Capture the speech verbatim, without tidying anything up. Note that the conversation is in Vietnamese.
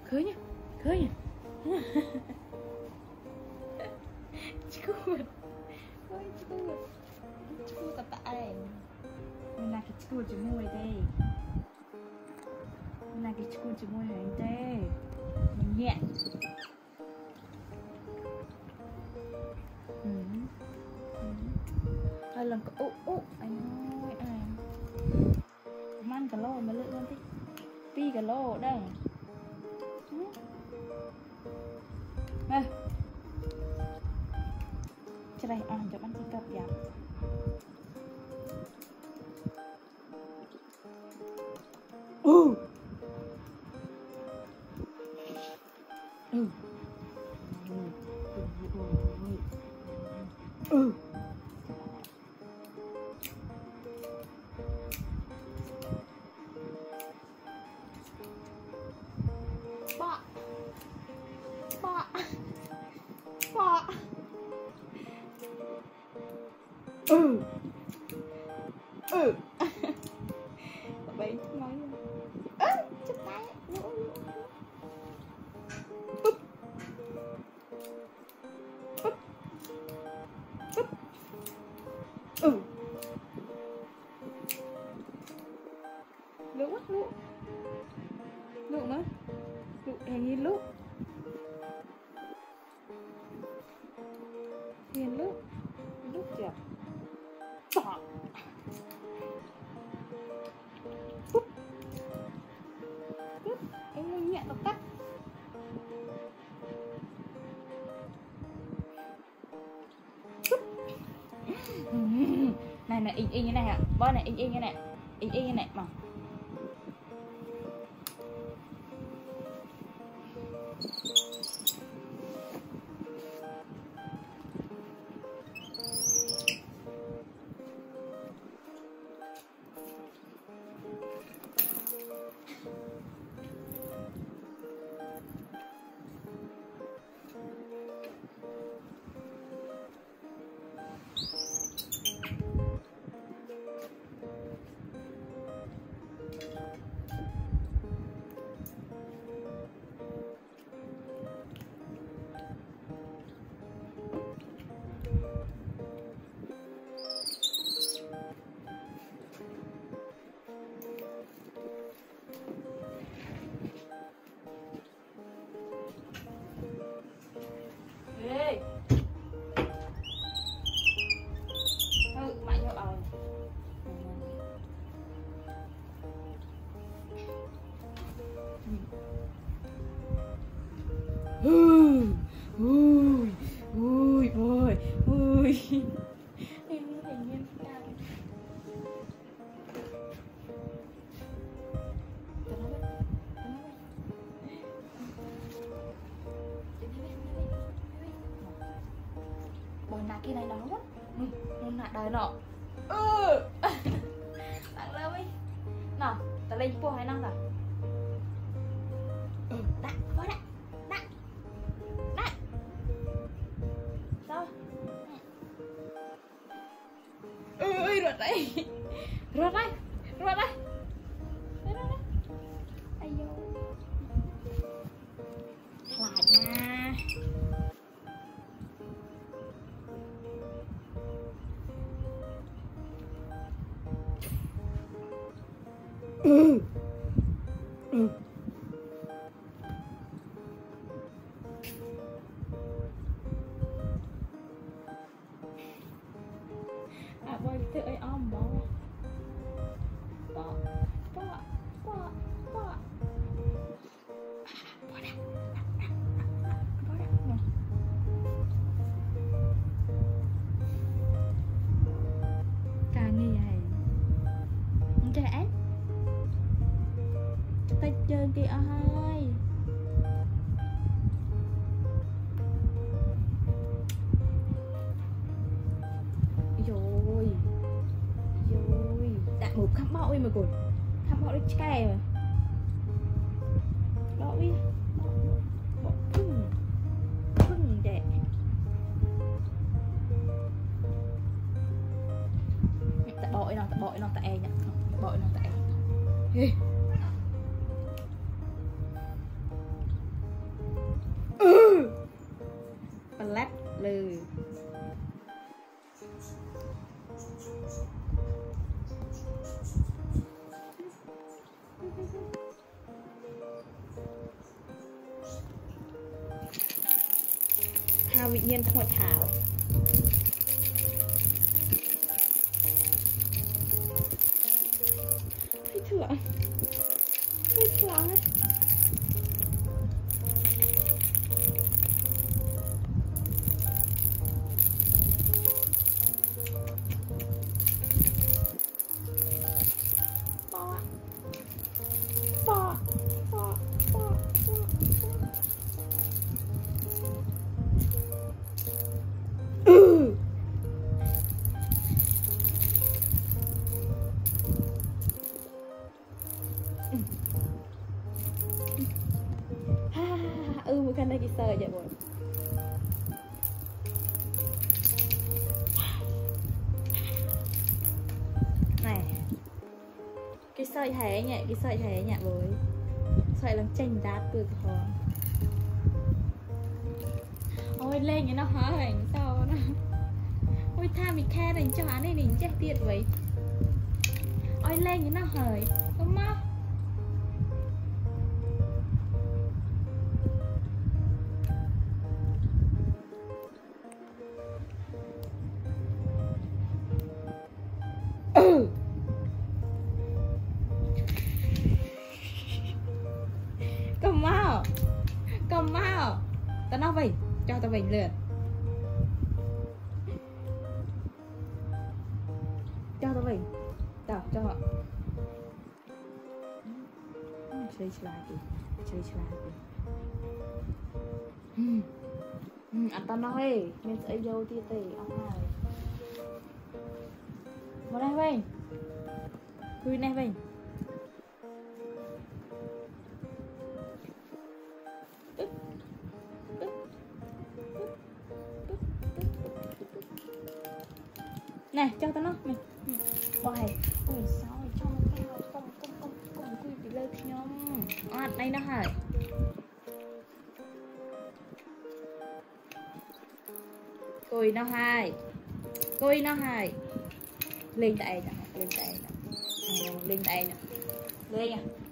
khơi nhá khơi nhá chú khơi chú chú cả tại mình là cái chú chú môi đây mình là cái chú chú môi hành đây mình nhẹ ừ. Ừ. Hai lần có ụ ụ anh ơi à man cả lô mà lựa lên đi pi cả lô đây nè cho đây ăn cho ăn cặp giảm ừ ừ ừ bọ bọ bọ ừ ừ bảy nói ơ chụp tay úp úp úp ừ lũ lũ lũ nữa lũ hình như lũ hiền lũ lũ chưa bỏ úp úp anh muốn nhẹ nó tắt này này in in như này hả bó này in in như này in in như này mà ui ui ui ui ui em như thành viên cao bồi nạ kia này đó quá bồi nạ đời nọ ừ tặng lâu đi nào ta lên po hai năm rồi ừ đã có đã đã đã sao ừ ừ rồi đây rồi đây rồi đây rồi đây ai vô lại nha ừ ừ à bơi tự ấy om bó bó bó bó bó bó đã bó đã càng như vậy không trẻ tay chơi kìa ơi rồi rồi đã ngủ khắp bạo mà còn khắp bạo đi kè mà bạo đi bạo phừng phừng để tại bội nó tại bội nó tại nhá bội nó tại lư hào vị nhiên hội thảo thấy thưởng thấy thưởng bò bò bò bò ừ ừ một khăn đây cái sợi vậy rồi này cái sợi thế nhỉ cái sợi thế nhỉ với sợi làm chanh đát từ hòn ôi lên cái nó hóa hình sao nó ôi tha mình khe đánh cho hắn này mình chết tiệt vậy ôi lên cái nó hời không má ừ cầm mau cầm mau tao nói vậy cho tao bình lượt cho tao bình tao cho họ chơi lại đi chơi lại đi anh tao nói mình sẽ vô tia tì ông này một này bình vui này bình này cho tao nó mày bài ôi sao cho nó cao không không không không quy bị lơ nhom à đây nó hả cùi nó hai cùi nó hai lên đây nè lên đây nè lên đây nè lên nha